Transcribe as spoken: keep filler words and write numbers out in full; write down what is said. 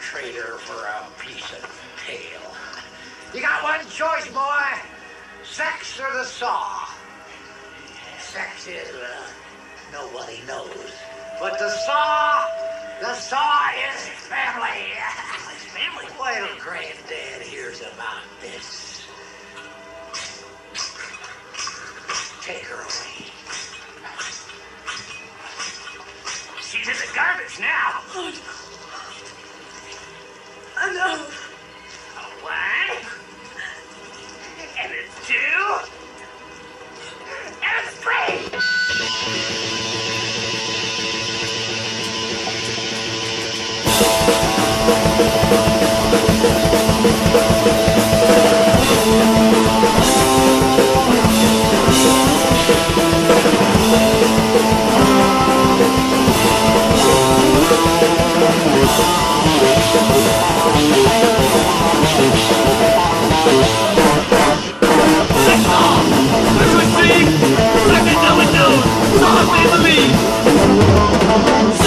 trade her for a piece of tail. You got one choice, boy. Sex or the saw. Sex is, uh, nobody knows. But the saw, the saw is family. It's family? Wait till Granddad hears about this. Take her away. She's in the garbage now. Oh, no. No. A one. And a two. And a three. Family!